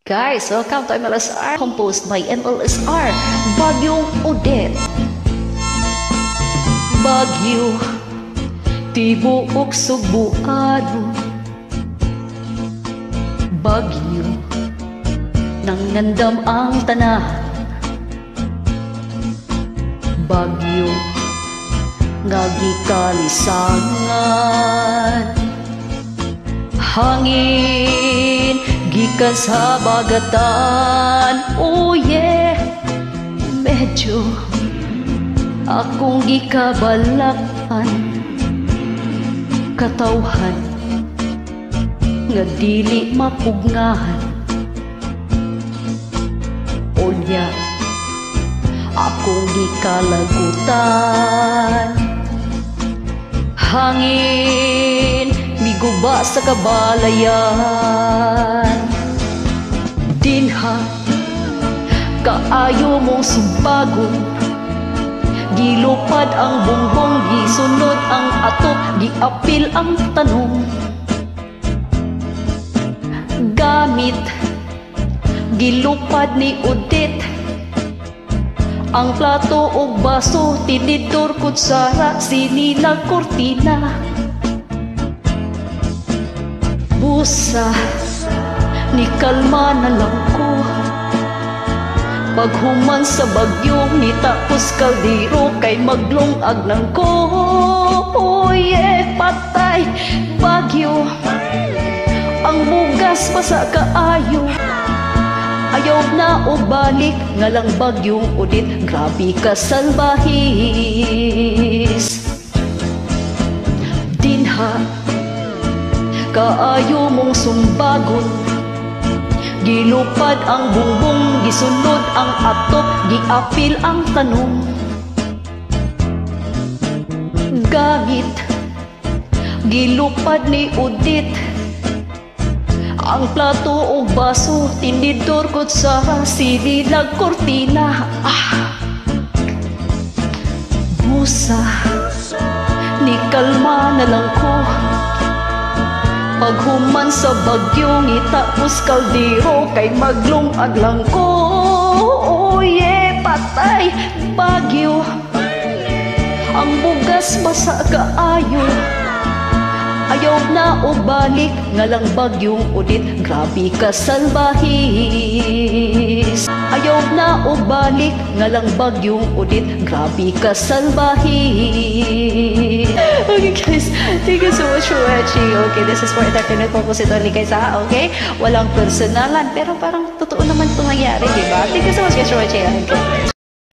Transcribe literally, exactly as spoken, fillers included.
Guys, welcome to M L S R, composed by M L S R, Bagyong Odette. Bagyo, tibuok sugbuado. Bagyo, nang nandam ang tanahan. Bagyo, ngagikalisangan. Hangin, gikan sa bagatan. Oh yeah, medyo akong gikabalakan. Katawhan nga dili mapugnahan. Unya akong gikalagutan. Hangin miguba sa kabalayan. Dinha kaayo mong sumbagon. Gilupad ang bungbong, gisunod ang atok, giapil ang tanong. Gamit gilupad ni Odette ang plato o baso, tinidor kutsara, sinilang kortina. Busa ni kalma na lang ko. Paghuman sa bagyo, ni tapos kaldero, kay maglungag lang ko. Oh yeah, patay bagyo, ang bugas pa sa kaayo. Ayaw na o balik, nga lang Bagyong Odette, grabe ka salbahis. Dinha kaayo mong sumbagon. Gilupad ang bungbong, gisunod ang atok, giapil ang tanong. Gamit gilupad ni Odette ang plato o baso, tinidor kutsara, sinilang kortina. Ah! Busa ni kalma na lang ko. Paghuman sa bagyo, itapos kaldero, kay maglungag lang ko. Oh yeah, patay bagyo, ang bugas pa sa kaayo. Ayaw na o balik, nga lang Bagyong Odette, grabe ka salbahis. Ayaw na o balik, nga lang Bagyong Odette, grabe ka salbahis. Okay guys, thank you so much for watching. Okay, this is for entertainment purpose ito ni guys ha, okay? Walang personalan, pero parang totoo naman ito nangyari, diba? Thank you so much guys for watching. Okay.